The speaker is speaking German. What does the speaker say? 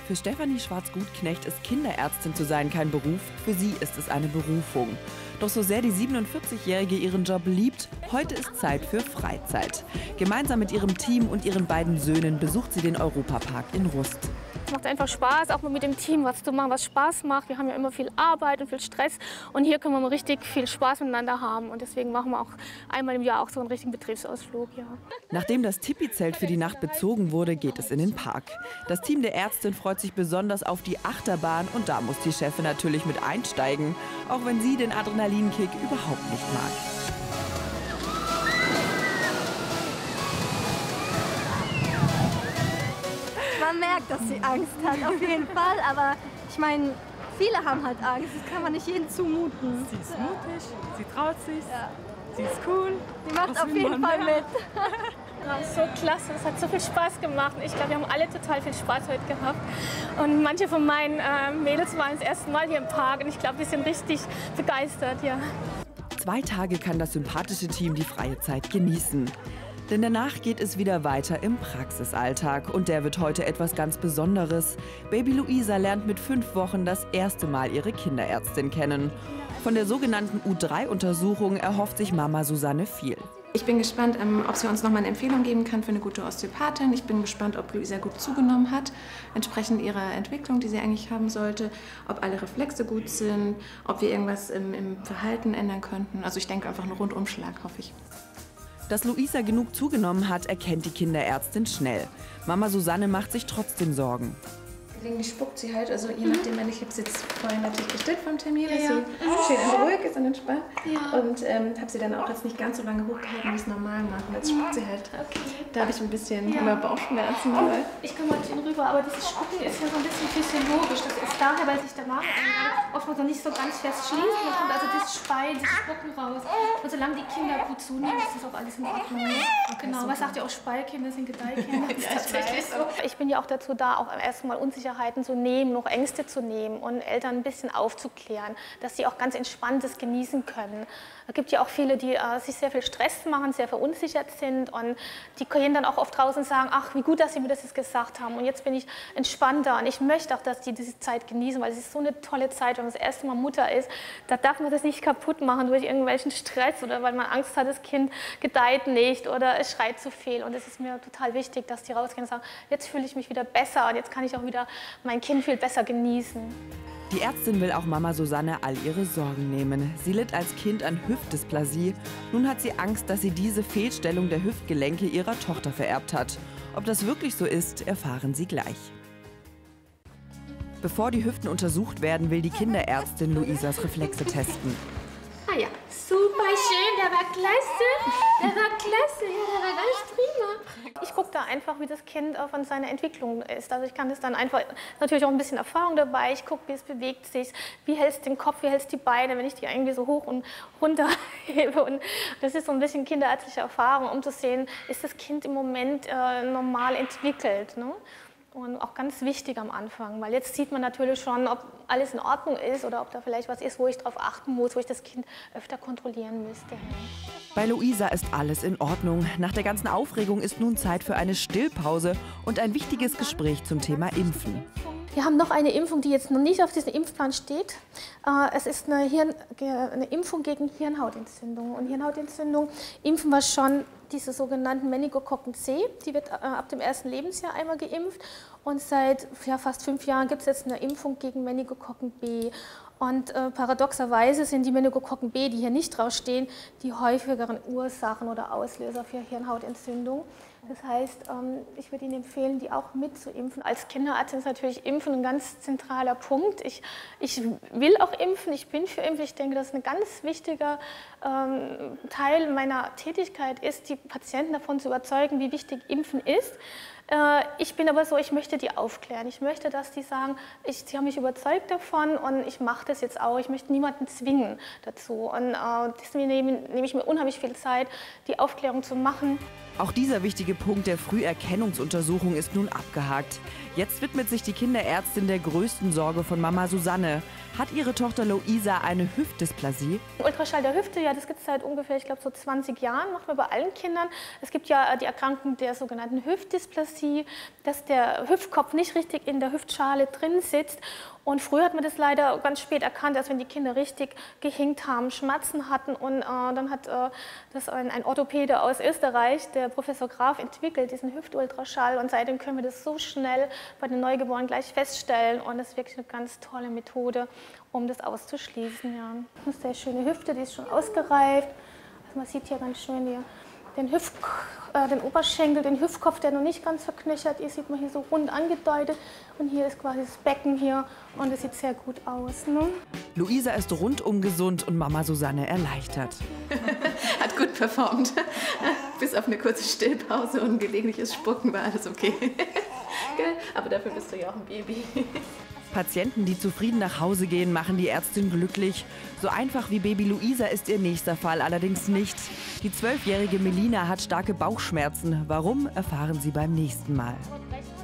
Für Stefanie Schwarz-Gutknecht ist Kinderärztin zu sein kein Beruf, für sie ist es eine Berufung. Doch so sehr die 47-Jährige ihren Job liebt, heute ist Zeit für Freizeit. Gemeinsam mit ihrem Team und ihren beiden Söhnen besucht sie den Europapark in Rust. Es macht einfach Spaß, auch mal mit dem Team was zu machen, was Spaß macht. Wir haben ja immer viel Arbeit und viel Stress und hier können wir mal richtig viel Spaß miteinander haben. Und deswegen machen wir auch einmal im Jahr auch so einen richtigen Betriebsausflug. Ja. Nachdem das Tipi-Zelt für die Nacht bezogen wurde, geht es in den Park. Das Team der Ärztin freut sich besonders auf die Achterbahn und da muss die Chefin natürlich mit einsteigen, auch wenn sie den Adrenalinkick überhaupt nicht mag. Man merkt, dass sie Angst hat, auf jeden Fall. Aber ich meine, viele haben halt Angst. Das kann man nicht jedem zumuten. Sie ist mutig, sie traut sich, sie ist cool. Sie macht auf jeden Fall mit. So klasse, es hat so viel Spaß gemacht. Ich glaube, wir haben alle total viel Spaß heute gehabt. Und manche von meinen Mädels waren das erste Mal hier im Park und ich glaube, die sind richtig begeistert. Ja. 2 Tage kann das sympathische Team die freie Zeit genießen. Denn danach geht es wieder weiter im Praxisalltag. Und der wird heute etwas ganz Besonderes. Baby Luisa lernt mit 5 Wochen das erste Mal ihre Kinderärztin kennen. Von der sogenannten U3-Untersuchung erhofft sich Mama Susanne viel. Ich bin gespannt, ob sie uns noch mal eine Empfehlung geben kann für eine gute Osteopathin. Ich bin gespannt, ob Luisa gut zugenommen hat, entsprechend ihrer Entwicklung, die sie eigentlich haben sollte, ob alle Reflexe gut sind, ob wir irgendwas im Verhalten ändern könnten. Also ich denke einfach einen Rundumschlag, hoffe ich. Dass Luisa genug zugenommen hat, erkennt die Kinderärztin schnell. Mama Susanne macht sich trotzdem Sorgen. Gelegentlich spuckt sie halt, also je nachdem, ich habe sie jetzt vorhin natürlich gestillt vom Termin, dass sie schön ruhig ist und entspannt. Ja. Und habe sie dann auch jetzt nicht ganz so lange hochgehalten, wie es normal macht. Und jetzt spuckt sie halt. Okay. Da habe ich ein bisschen immer Bauchschmerzen. Oh, ich komme mal zu Ihnen rüber, aber dieses Spucken ist ja so ein bisschen physiologisch. Das ist daher, weil sich der Magen oftmals noch nicht so ganz fest schließt. Man kommt also das Speien, das Spucken raus. Und solange die Kinder gut zunehmen, ist das auch alles in Ordnung. Okay, genau, was sagt ihr auch, Speilkinder sind Gedeihkinder? Das ist tatsächlich so. Ich bin ja auch dazu da, auch erstmal Unsicherheiten zu nehmen, noch Ängste zu nehmen und Eltern ein bisschen aufzuklären, dass sie auch ganz Entspanntes genießen können. Es gibt ja auch viele, die sich sehr viel Stress machen, sehr verunsichert sind und die können dann auch oft draußen sagen, ach, wie gut, dass Sie mir das jetzt gesagt haben und jetzt bin ich entspannter und ich möchte auch, dass die diese Zeit genießen, weil es ist so eine tolle Zeit, wenn man das erste Mal Mutter ist. Da darf man das nicht kaputt machen durch irgendwelchen Stress oder weil man Angst hat, das Kind gedeiht nicht oder es schreit zu viel und es ist mir total wichtig, dass die rausgehen und sagen, jetzt fühle ich mich wieder besser und jetzt kann ich auch wieder mein Kind viel besser genießen. Die Ärztin will auch Mama Susanne all ihre Sorgen nehmen. Sie litt als Kind an Hüftdysplasie. Nun hat sie Angst, dass sie diese Fehlstellung der Hüftgelenke ihrer Tochter vererbt hat. Ob das wirklich so ist, erfahren Sie gleich. Bevor die Hüften untersucht werden, will die Kinderärztin Luisas Reflexe testen. Ah ja, super schön, der war klasse. Der war klasse, ja, der war ganz prima. Ich gucke da einfach, wie das Kind von seiner Entwicklung ist. Also ich kann das dann einfach, natürlich auch ein bisschen Erfahrung dabei. Ich gucke, wie es bewegt sich, wie hält es den Kopf, wie hält es die Beine, wenn ich die irgendwie so hoch und runter hebe. Und das ist so ein bisschen kinderärztliche Erfahrung, um zu sehen, ist das Kind im Moment normal entwickelt. Ne? Und auch ganz wichtig am Anfang, weil jetzt sieht man natürlich schon, ob alles in Ordnung ist oder ob da vielleicht was ist, wo ich darauf achten muss, wo ich das Kind öfter kontrollieren müsste. Bei Luisa ist alles in Ordnung. Nach der ganzen Aufregung ist nun Zeit für eine Stillpause und ein wichtiges Gespräch zum Thema Impfen. Wir haben noch eine Impfung, die jetzt noch nicht auf diesem Impfplan steht. Es ist eine Impfung gegen Hirnhautentzündung. Und Hirnhautentzündung impfen wir schon diese sogenannten Meningokokken C. Die wird ab dem 1. Lebensjahr einmal geimpft. Und seit fast 5 Jahren gibt es jetzt eine Impfung gegen Meningokokken B. Und paradoxerweise sind die Meningokokken B, die hier nicht draufstehen, die häufigeren Ursachen oder Auslöser für Hirnhautentzündung. Das heißt, ich würde Ihnen empfehlen, die auch mitzuimpfen. Als Kinderärztin ist natürlich Impfen ein ganz zentraler Punkt. Ich will auch impfen, ich bin für Impfen. Ich denke, das ist ein ganz wichtiger Teil meiner Tätigkeit ist, die Patienten davon zu überzeugen, wie wichtig Impfen ist. Ich bin aber so, ich möchte die aufklären. Ich möchte, dass die sagen, sie haben mich überzeugt davon und ich mache das jetzt auch. Ich möchte niemanden zwingen dazu. Und deswegen nehme ich mir unheimlich viel Zeit, die Aufklärung zu machen. Auch dieser wichtige Punkt der Früherkennungsuntersuchung ist nun abgehakt. Jetzt widmet sich die Kinderärztin der größten Sorge von Mama Susanne. Hat ihre Tochter Luisa eine Hüftdysplasie? Ultraschall der Hüfte, ja, das gibt es seit ungefähr, ich glaube, so 20 Jahren, machen wir bei allen Kindern. Es gibt ja die Erkrankung der sogenannten Hüftdysplasie, dass der Hüftkopf nicht richtig in der Hüftschale drin sitzt. Und früher hat man das leider ganz spät erkannt, erst wenn die Kinder richtig gehinkt haben, Schmerzen hatten. Und dann hat das ein Orthopäde aus Österreich, der Professor Graf, entwickelt, diesen Hüftultraschall. Und seitdem können wir das so schnell bei den Neugeborenen gleich feststellen. Und das ist wirklich eine ganz tolle Methode, um das auszuschließen. Ja. Das ist eine sehr schöne Hüfte, die ist schon ausgereift. Also man sieht hier ganz schön den Oberschenkel, den Hüftkopf, der noch nicht ganz verknöchert ist, sieht man hier so rund angedeutet. Und hier ist quasi das Becken hier und es sieht sehr gut aus. Ne? Luisa ist rundum gesund und Mama Susanne erleichtert. Hat gut performt. Bis auf eine kurze Stillpause und gelegentliches Spucken war alles okay. Aber dafür bist du ja auch ein Baby. Patienten, die zufrieden nach Hause gehen, machen die Ärztin glücklich. So einfach wie Baby Luisa ist ihr nächster Fall allerdings nicht. Die 12-jährige Melina hat starke Bauchschmerzen. Warum, erfahren Sie beim nächsten Mal.